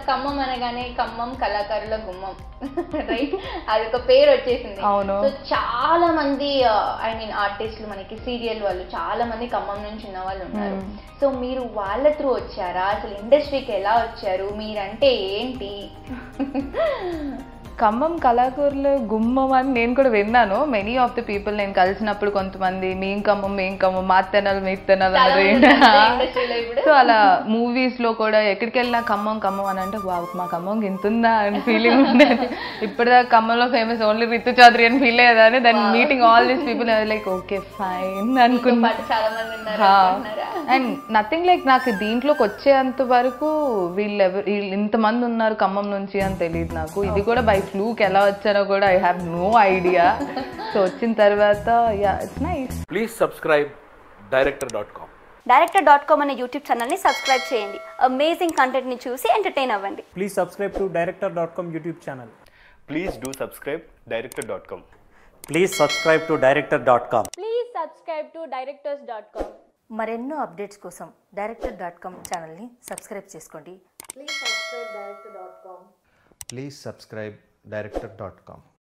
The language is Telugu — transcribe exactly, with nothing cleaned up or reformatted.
ఖమ్మం అనగానే ఖమ్మం కళాకారుల గుమ్మం రైట్, అది ఒక పేరు వచ్చేసింది. సో చాలా మంది ఐ మీన్ ఆర్టిస్టులు మనకి సీరియల్ వాళ్ళు చాలా మంది ఖమ్మం నుంచి ఉన్న వాళ్ళు ఉన్నారు. సో మీరు వాళ్ళ త్రూ వచ్చారా, అసలు ఇండస్ట్రీకి ఎలా వచ్చారు, మీరంటే ఏంటి? ఖమ్మం కళాకారుల గుమ్మం అని నేను కూడా విన్నాను. మెనీ ఆఫ్ ది పీపుల్ నేను కలిసినప్పుడు కొంతమంది మేం ఖమ్మం మేం ఖమ్మం మా తెనాలి మీ తెనాలి అన్నారు. సో అలా మూవీస్ లో కూడా ఎక్కడికి వెళ్ళినా ఖమ్మం ఖమ్మం అని అంటే వా మా ఖమ్మం ఇంతుందా అని ఫీలింగ్ ఉండేది. ఇప్పటిదాకా ఖమ్మంలో ఫేమస్ ఓన్లీ రితు చౌదరి అని ఫీల్ అయ్యేదా అని దాన్ని meeting all these people like okay fine అనుకున్నా. అండ్ నథింగ్ లైక్ నాకు దీంట్లోకి వచ్చేంత వరకు వీళ్ళు ఎవరు ఇంతమంది ఉన్నారు ఖమ్మం నుంచి అని తెలియదు నాకు. ఇది కూడా బై ఫ్లూక్ ఎలా వచ్చానో కూడా I have no idea. So వచ్చిన తర్వాత yeah it's nice. Please subscribe director dot com. Director dot com అనే యూట్యూబ్ ఛానల్ని సబ్స్క్రైబ్ చేయండి. అమేజింగ్ కంటెంట్ని చూసి ఎంటర్టైన్ అవ్వండి. Please subscribe to director dot com YouTube channel. Please do subscribe director dot com. Please subscribe to director dot com. Please subscribe to directors dot com. మరెన్నో అప్డేట్స్ కోసం డైరెక్టర్ డాట్ కామ్ ఛానల్ని సబ్స్క్రైబ్ చేసుకోండి. Please subscribe director dot com. Please subscribe director dot com.